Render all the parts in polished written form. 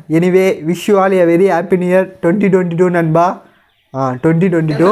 Anyway wish you all a very happy new year 2022 நண்பா. 2022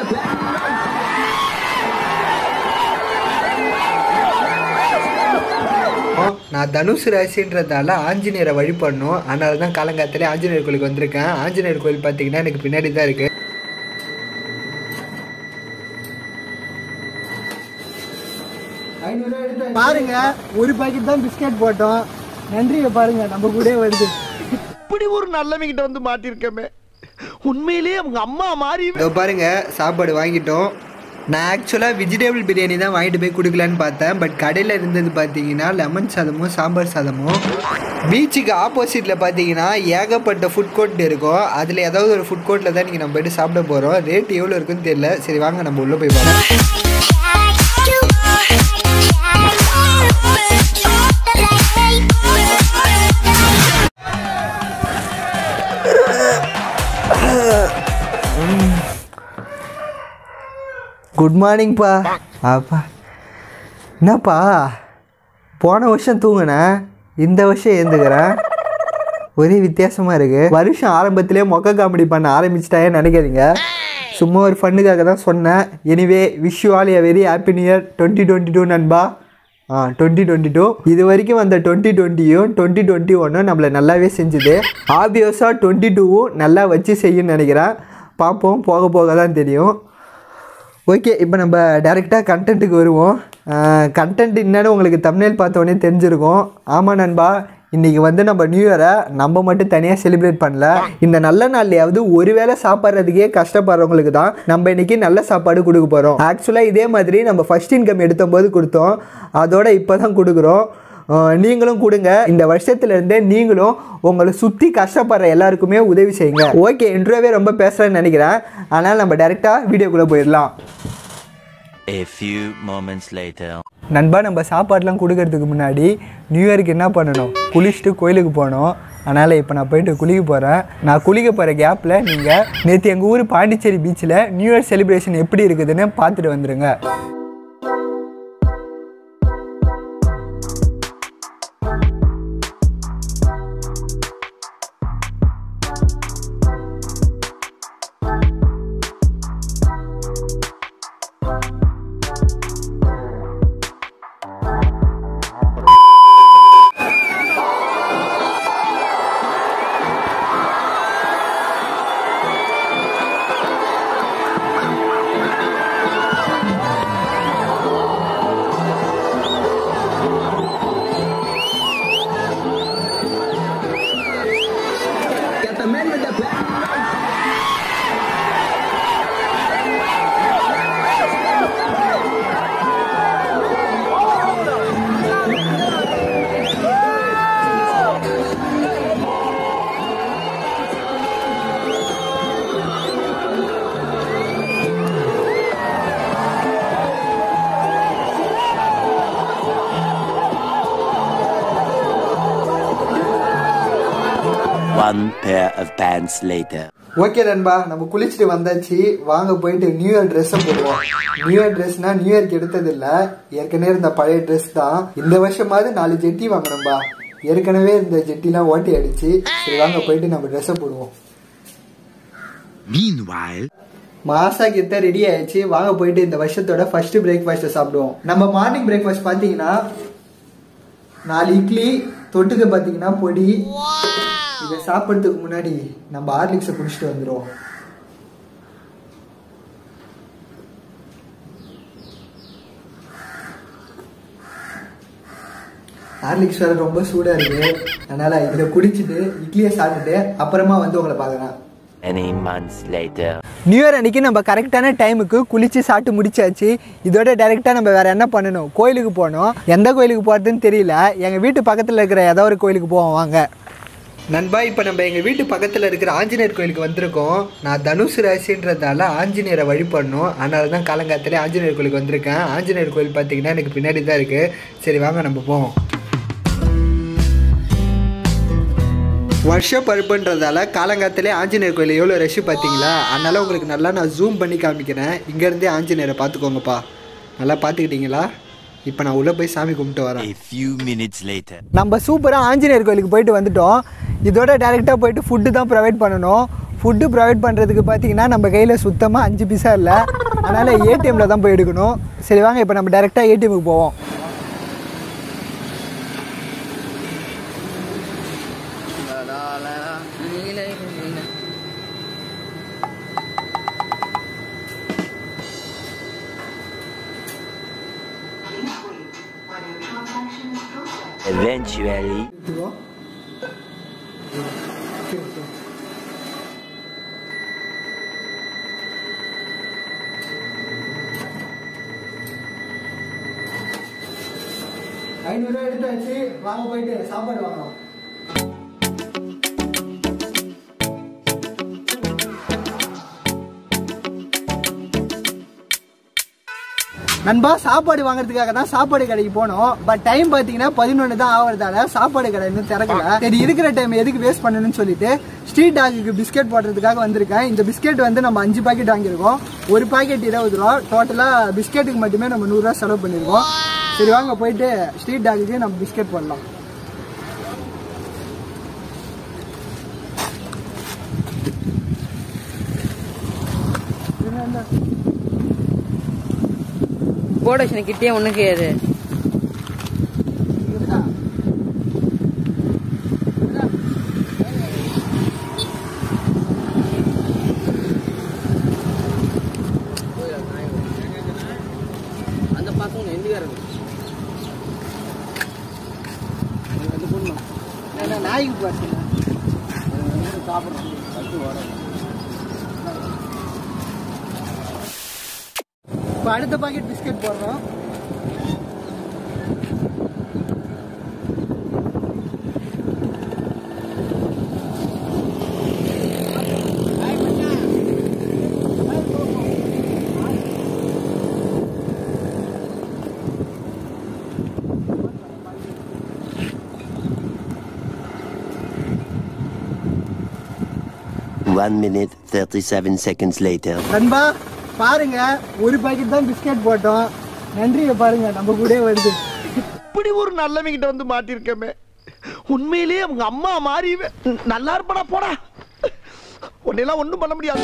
நான் தனுசு ராசின்றதால ஆஞ்சநேயரை வழிபடணும். அதனால தான் காலங்காலத்திலே ஆஞ்சநேயர் கோயிலுக்கு வந்திருக்கேன். ஆஞ்சநேயர் கோயில் பார்த்தீங்கன்னா எனக்கு பின்னாடி தான் இருக்குது. பாருங்க, ஒரு பாக்கெட் தான் பிஸ்கட் போட்டோம். நன்றியை பாருங்க, நம்ம கூட வருது. இப்படி ஒரு நல்லவங்கிட்ட வந்து மாட்டிருக்கமே, உண்மையிலேயே அவங்க அம்மா மாறி. பாருங்க, சாப்பாடு வாங்கிட்டோம். நான் ஆக்சுவலாக வெஜிடபிள் பிரியாணி தான் வாங்கிட்டு போய் கொடுக்கலான்னு பார்த்தேன். பட் கடையில் இருந்தது பார்த்தீங்கன்னா லெமன் சாதமும் சாம்பார் சாதமும். பீச்சுக்கு ஆப்போசிட்டில் பார்த்தீங்கன்னா ஏகப்பட்ட ஃபுட் கோர்ட் இருக்கும். அதில் ஏதாவது ஒரு ஃபுட் கோர்ட்டில் தான் நீங்கள் நம்ம போய்ட்டு சாப்பிட போகிறோம். ரேட் எவ்வளோ இருக்குன்னு தெரியல. சரி வாங்க நம்ம உள்ளே போய் பார்ப்போம். குட் மார்னிங்ப்பா. அப்பா என்னப்பா, போன வருஷம் தூங்கினேன், இந்த வருஷம் ஏந்துக்கிறேன். ஒரே வித்தியாசமாக இருக்குது. வருஷம் ஆரம்பத்திலே மொக்க காமெடி பண்ண ஆரம்பிச்சிட்டாயே நினைக்காதீங்க. சும்மா ஒரு ஃபண்ணுக்காக தான் சொன்னேன். Anyway wish you all a very happy new year 2022 நண்பா. 2022 இது வரைக்கும் வந்த 2020யும் 2021 நம்மளை நல்லாவே செஞ்சுது. ஆப்வியஸாக 22வும் நல்லா வச்சு செய்யுன்னு நினைக்கிறேன். பார்ப்போம், போக போக தான் தெரியும். ஓகே, இப்போ நம்ம டேரெக்டாக கண்டென்ட்டுக்கு வருவோம். கண்டென்ட் என்னன்னு உங்களுக்கு தம்ப்நெயில் பார்த்தோன்னே தெரிஞ்சிருக்கும். ஆமாம் நண்பா, இன்றைக்கி வந்து நம்ம நியூ இயரை நம்ம மட்டும் தனியாக செலிப்ரேட் பண்ணல. இந்த நல்ல நாள்லையாவது ஒரு வேளை சாப்பிட்றதுக்கே கஷ்டப்படுறவங்களுக்கு தான் நம்ம இன்றைக்கி நல்ல சாப்பாடு கொடுக்க போகிறோம். ஆக்சுவலாக இதே மாதிரி நம்ம ஃபஸ்ட் இன்கம் எடுத்தபோது கொடுத்தோம், அதோட இப்போ தான் கொடுக்குறோம். நீங்களும் கொடுங்க. இந்த வருஷத்துலேருந்தே நீங்களும் உங்களை சுற்றி கஷ்டப்படுற எல்லாருக்குமே உதவி செய்யுங்க. ஓகே, இன்ட்ரோவே ரொம்ப பேசுகிறேன்னு நினைக்கிறேன். அதனால் நம்ம டைரெக்டாக வீடியோக்குள்ளே போயிடலாம். A few moments later. நண்பா, நம்ம சாப்பாடுலாம் கொடுக்கறதுக்கு முன்னாடி நியூ இயருக்கு என்ன பண்ணணும், குளிச்சுட்டு கோயிலுக்கு போகணும். அதனால் இப்போ நான் போயிட்டு குளிக்க போகிறேன். நான் குளிக்க போகிற கேப்பில் நீங்கள் நேற்று எங்கள் ஊர் பாண்டிச்சேரி பீச்சில் நியூ இயர் செலிப்ரேஷன் எப்படி இருக்குதுன்னு பார்த்துட்டு வந்துடுங்க. One pair of pants later. Okay நண்பா, நம்ம குளிச்சுட்டு வந்தாச்சு. வாங்க போயிட்டு நியூ இயர் ட்ரெஸ்ஸை போடுவோம். நியூ இயர் ட்ரெஸ்னா நியூ இயர்க்கு எடுத்தது இல்லை, ஏற்கனவே இருந்த பழைய ட்ரெஸ் தான். இந்த வருஷமாவது 4 ஜெட்டி வாங்கணும்பா. ஏற்கனவே இந்த ஜெட்டிலாம் ஓட்டி அடிச்சு. சரி வாங்க போயிட்டு நம்ம ட்ரெஸ்ஸை போடுவோம். Meanwhile, மாசா கிட்ட ரெடி ஆயிடுச்சு. வாங்க போயிட்டு இந்த வருஷத்தோட ஃபர்ஸ்ட் பிரேக்ஃபாஸ்ட்டை சாப்பிடுவோம். நம்ம மார்னிங் பிரேக்ஃபாஸ்ட் பார்த்தீங்கன்னா 4 இட்லி, தொட்டுக்க பார்த்தீங்கன்னா பொடி. இதை சாப்பிட்றதுக்கு முன்னாடி நம்ம ஹார்லிக்ஸை குடிச்சிட்டு வந்துடுவோம். ஹார்லிக்ஸ் வேறு ரொம்ப சூடாக இருக்குது. அதனால் இதை குடிச்சிட்டு இட்லியை சாப்பிட்டுட்டு அப்புறமா வந்து உங்களை பார்க்குறேன். many months later. New year அன்றைக்கி நம்ம கரெக்டான டைமுக்கு குளித்து சாப்பிட்டு முடிச்சாச்சு. இதோட டைரெக்டாக நம்ம வேறு என்ன பண்ணணும், கோயிலுக்கு போகணும். எந்த கோயிலுக்கு போகிறதுன்னு தெரியல. எங்கள் வீட்டு பக்கத்தில் இருக்கிற ஏதோ ஒரு கோயிலுக்கு போவோம் வாங்க. நண்பா, இப்போ நம்ம எங்கள் வீட்டு பக்கத்தில் இருக்கிற ஆஞ்சநேயர் கோயிலுக்கு வந்திருக்கோம். நான் தனுசு ராசின்றதால ஆஞ்சநேயரை வழிபடணும். அதனால தான் காலங்காலத்திலே ஆஞ்சநேயர் கோயிலுக்கு வந்திருக்கேன். ஆஞ்சநேயர் கோயில் பார்த்தீங்கன்னா எனக்கு பின்னாடி தான் இருக்குது. சரி வாங்க நம்ம போவோம். வருஷ பருப்புன்றதால காலங்காலத்திலே ஆஞ்சநேயர் கோயில் எவ்வளோ ரஷ் பார்த்தீங்களா? அதனால் உங்களுக்கு நல்லா நான் ஜூம் பண்ணி காமிக்கிறேன். இங்கேருந்தே ஆஞ்சநேயரை பார்த்துக்கோங்கப்பா. நல்லா பார்த்துக்கிட்டீங்களா? இப்போ நான் உள்ளே போய் சாமி கும்பிட்டு வரேன். A few minutes later. நம்ம சூப்பராக ஆஞ்சநேயர் கோயிலுக்கு போயிட்டு வந்துட்டோம். இதோட டேரெக்டாக போயிட்டு ஃபுட்டு தான் ப்ரொவைட் பண்ணணும். ஃபுட்டு ப்ரொவைட் பண்ணுறதுக்கு பார்த்தீங்கன்னா நம்ம கையில் சுத்தமாக 5 பைசா இல்லை. அதனால் ஏடிஎம்மில் தான் போய் எடுக்கணும். சரி வாங்க இப்போ நம்ம டேரெக்டாக ஏடிஎம்முக்கு போவோம். Eventually. ₹500 எடுத்தாச்சு. வாங்க போயிட்டு சாப்பாடு வாங்கலாம். நண்பா சாப்பாடு வாங்குறதுக்காக தான் சாப்பாடு கடைக்கு போனோம். பட் டைம் பார்த்தீங்கன்னா 11 தான் ஆகிறதால சாப்பாடு கடை இன்னும் திறக்கல. சரி இருக்கிற டைம் எதுக்கு வேஸ்ட் பண்ணணும்னு சொல்லிட்டு ஸ்ட்ரீட் டாகுக்கு பிஸ்கெட் போடுறதுக்காக வந்திருக்கேன். இந்த பிஸ்கெட் வந்து நம்ம 5 பாக்கெட் வாங்கியிருக்கோம். ஒரு பாக்கெட் ₹20. டோட்டலாக பிஸ்கெட்டுக்கு மட்டுமே நம்ம ₹100 செலவு பண்ணியிருக்கோம். சரி வாங்க போயிட்டு ஸ்ட்ரீட் டாகுக்கு நம்ம பிஸ்கெட் போடலாம். போடேஷன் கிட்டே ஒண்ணுக்கு ஏது அந்த பாசம் எந்தியா இருக்கு. நாய்க்கு பார்த்தீங்க சாப்பிட்றோம். இப்போ அடுத்த பாக்கெட் பிஸ்கெட் போடுறோம். One minute, 37 seconds later. நண்பா பாருங்க, ஒரு பாக்கெட் தான் பிஸ்கெட் போட்டோம். நன்றியை பாருங்க நம்ம கூட வருது. இப்படி ஒரு நல்லவங்கிட்ட வந்து மாட்டிருக்கமே. உண்மையிலேயே அவங்க அம்மா மாறி நல்லா இருப்படா போடா. உன்னெல்லாம் ஒண்ணும் பண்ண முடியாது.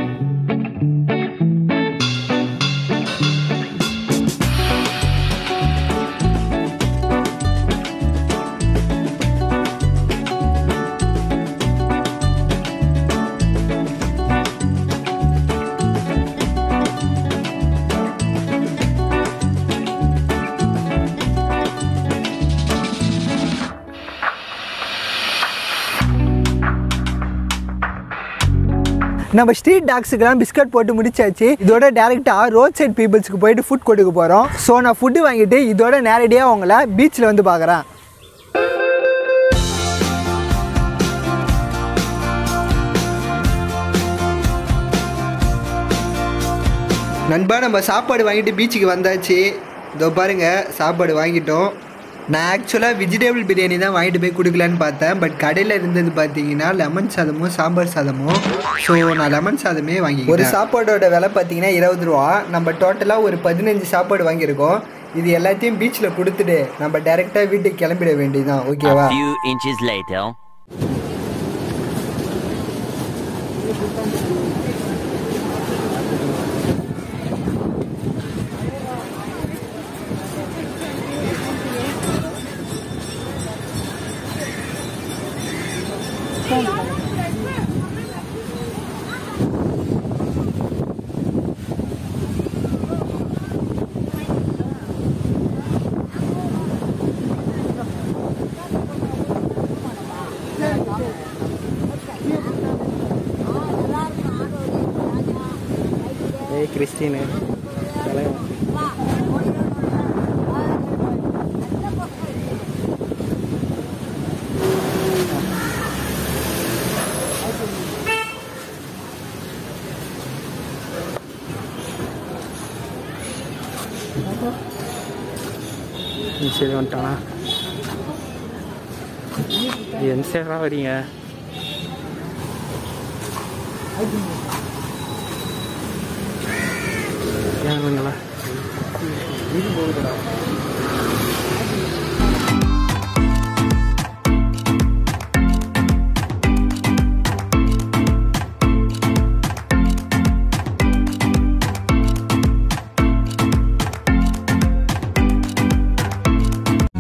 நம்ம ஸ்ட்ரீட் டாக்ஸுக்கெல்லாம் பிஸ்கட் போட்டு முடிச்சாச்சு. இதோட டேரெக்டாக ரோட் சைட் பீப்புள்ஸ்க்கு போயிட்டு ஃபுட் கொடுக்க போகிறோம். ஸோ நான் ஃபுட்டு வாங்கிட்டு இதோட நேரடியாக உங்களை பீச்சில் வந்து பார்க்குறேன். நண்பா நம்ம சாப்பாடு வாங்கிட்டு பீச்சுக்கு வந்தாச்சு. இதோ பாருங்கள் சாப்பாடு வாங்கிட்டோம். நான் ஆக்சுவலாக வெஜிடபிள் பிரியாணி தான் வாங்கிட்டு போய் கொடுக்கலான்னு பார்த்தேன். பட் கடையில் இருந்தது பார்த்தீங்கன்னா லெமன் சாதமும் சாம்பார் சாதமும். ஸோ நான் லெமன் சாதமே வாங்கி. ஒரு சாப்பாடோட விலை பார்த்தீங்கன்னா ₹20. நம்ம டோட்டலாக ஒரு 15 சாப்பாடு வாங்கியிருக்கோம். இது எல்லாத்தையும் பீச்சில் கொடுத்துட்டு நம்ம டைரெக்டாக வீட்டுக்கு கிளம்பிட வேண்டியதுதான். ஓகேவா? A few inches later. Christine சரி வந்துட்டானா? எந்த சைடாக வரீங்க? ஏங்களா இது போகுதுடா.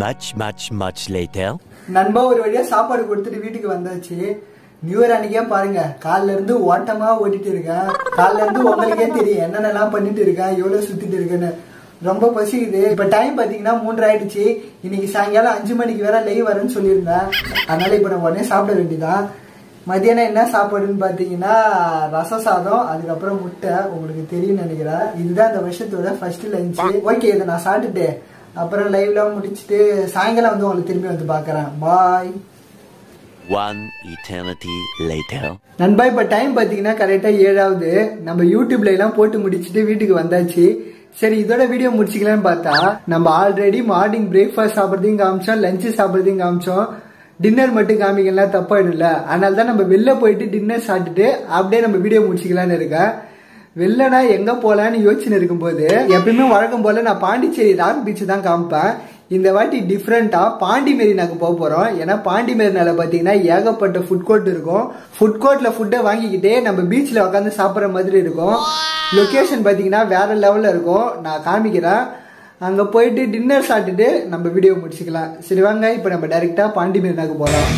much later. நண்பா ஒரு வழியா சாப்பாடு கொடுத்துட்டு வீட்டுக்கு வந்தாச்சு. நியூ இயர் அன்னைக்கே பாருங்க, காலைல இருந்து ஓட்டமா ஓட்டிட்டு இருக்கேன். காலைல இருந்து உங்களுக்கே தெரியும் என்னென்னலாம் பண்ணிட்டு இருக்கேன், எவ்வளவு சுத்திட்டு இருக்கேன்னு. ரொம்ப பசிக்குது. இப்ப டைம் பாத்தீங்கன்னா 3 ஆயிடுச்சு. இன்னைக்கு சாயங்காலம் 5 மணிக்கு வேற லைவ் வரேன்னு சொல்லியிருந்தேன். அதனால இப்ப நம்ம உடனே சாப்பிட வேண்டியதான். மதியானம் என்ன சாப்பாடுன்னு பாத்தீங்கன்னா ரச சாதம், அதுக்கப்புறம் முட்டை. உங்களுக்கு தெரியும் நினைக்கிறேன். இதுதான் இந்த வருஷத்தோட ஃபர்ஸ்ட் லஞ்ச். ஓகே, இதை நான் சாப்பிட்டுட்டு அப்புறம் லைவ்லாம் முடிச்சுட்டு சாயங்காலம் வந்து உங்களுக்கு திரும்பி வந்து பாக்குறேன். பாய். 1 eternity later. நண்பா இப்ப டைம் பாத்தீங்கன்னா கரெக்டா 7 ஆகுது. நம்ம யூடியூப்ல எல்லாம் போட்டு முடிச்சுட்டு வீட்டுக்கு வந்தாச்சு. சரி, இதோட வீடியோ முடிச்சுக்கலாம்னு பார்த்தா நம்ம ஆல்ரெடி மார்னிங் பிரேக்ஃபாஸ்ட் சாப்பிட்றதையும் காமிச்சோம், லஞ்சு சாப்பிட்றதையும் காமிச்சோம். டின்னர் மட்டும் காமிக்கலாம் தப்பாயிடும்ல. அதனால தான் நம்ம வெளில போயிட்டு டின்னர் சாப்பிட்டுட்டு அப்படியே நம்ம வீடியோ முடிச்சுக்கலான்னு இருக்கேன். வெளிலனா எங்க போலான்னு யோசனை இருக்கும்போது எப்பயுமே வழக்கம் போல நான் பாண்டிச்சேரி ராக் பீச் தான் காமிப்பேன். இந்த வாட்டி டிஃப்ரெண்டா பாண்டி மெரினாக்கு போக போறோம். ஏன்னா பாண்டி மெரினால பாத்தீங்கன்னா ஏகப்பட்ட ஃபுட் கோர்ட் இருக்கும். ஃபுட் கோர்ட்ல ஃபுட்டை வாங்கிக்கிட்டே நம்ம பீச்ல உட்காந்து சாப்பிட்ற மாதிரி இருக்கும். லொகேஷன் பாத்தீங்கன்னா வேற லெவல்ல இருக்கும். நான் காமிக்கிறேன். அங்க போயிட்டு டின்னர் சாப்பிட்டுட்டு நம்ம வீடியோ முடிச்சுக்கலாம். சரி வாங்க, இப்ப நம்ம டைரக்டா பாண்டி மெரினாக்கு போறோம்.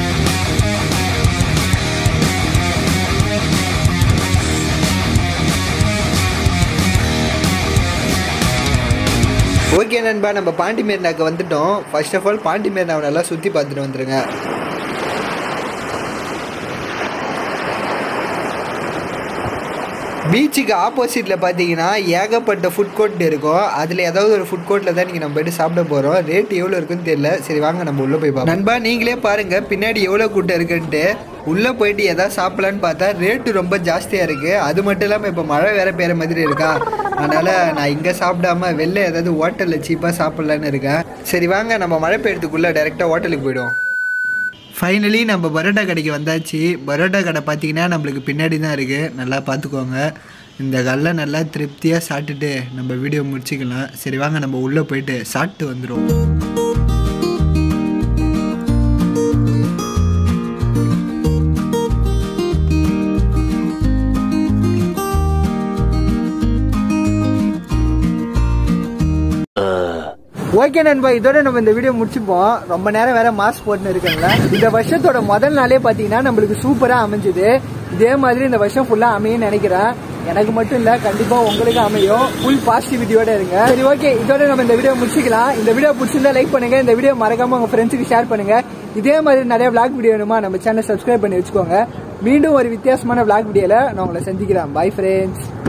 ஓகே நண்பா, நம்ம பாண்டி மெரினாக்கு வந்துட்டோம். ஃபர்ஸ்ட் ஆஃப் ஆல் பாண்டி மெரினாவை நல்லா சுற்றி பார்த்துட்டு வந்துருங்க. பீச்சுக்கு ஆப்போசிட்ல பார்த்தீங்கன்னா ஏகப்பட்ட ஃபுட் கோர்ட் இருக்கும். அதில் ஏதாவது ஒரு ஃபுட் கோர்ட்டில் தான் நீங்கள் நம்ம போய்ட்டு சாப்பிட போகிறோம். ரேட் எவ்வளோ இருக்குன்னு தெரியல. சரி வாங்க நம்ம உள்ளே போய் பார்ப்போம். நண்பா நீங்களே பாருங்கள் பின்னாடி எவ்வளோ கூட்டம் இருக்குன்ட்டு. உள்ளே போயிட்டு எதாவது சாப்பிட்லான்னு பார்த்தா ரேட்டு ரொம்ப ஜாஸ்தியாக இருக்குது. அது மட்டும் இல்லாமல் இப்போ மழை வேறு பெய்கிற மாதிரி இருக்கா. அதனால் நான் இங்கே சாப்பிடாம வெளில ஏதாவது ஹோட்டலில் சீப்பாக சாப்பிட்லான்னு இருக்கேன். சரி வாங்க நம்ம மழை பெய்யறதுக்குள்ளே டைரெக்டாக ஹோட்டலுக்கு போய்டுவோம். ஃபைனலி நம்ம பரோட்டா கடைக்கு வந்தாச்சு. பரோட்டா கடை பார்த்தீங்கன்னா நம்மளுக்கு பின்னாடி தான் இருக்குது. நல்லா பார்த்துக்கோங்க. இந்த கல்லை நல்லா திருப்தியாக சாப்பிட்டுட்டு நம்ம வீடியோ முடிச்சுக்கலாம். சரி வாங்க நம்ம உள்ளே போயிட்டு சாப்பிட்டு வந்துடுவோம். ஓகே நண்பா, இதோட நம்ம இந்த வீடியோ முடிச்சுப்போம். ரொம்ப நேரம் வேற மாஸ்க் போட்டுன்னு இருக்கேன்ல. இந்த வருஷத்தோட முதல் நாளே பாத்தீங்கன்னா நம்மளுக்கு சூப்பரா அமைஞ்சுது. இதே மாதிரி இந்த வருஷம் ஃபுல்லா அமையும் நினைக்கிறேன். எனக்கு மட்டும் இல்ல, கண்டிப்பா உங்களுக்கு அமையும். ஃபுல் பாசிட்டிவிட்டியோட இருங்க. சரி ஓகே, இதோட நம்ம இந்த வீடியோ முடிச்சுக்கலாம். இந்த வீடியோ பிடிச்சிருந்தா லைக் பண்ணுங்க. இந்த வீடியோ மறக்காம உங்க ஃப்ரெண்ட்ஸுக்கு ஷேர் பண்ணுங்க. இதே மாதிரி நிறைய vlog வீடியோ வேணுமா நம்ம சேனல் சப்ஸ்கிரைப் பண்ணி வச்சுக்கோங்க. மீண்டும் ஒரு வித்தியாசமான vlog வீடியோல நான் உங்களை சந்திக்கிறேன். Bye friends.